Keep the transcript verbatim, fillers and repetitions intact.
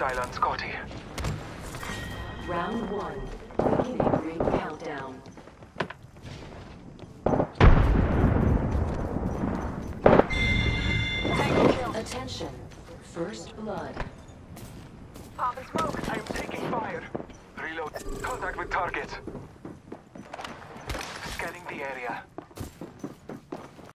hostile on Scotty. Round one. Beginning ring countdown. Tango kill. Attention. First blood. Pop and smoke. I am taking fire. Reload. Contact with target. Scanning the area.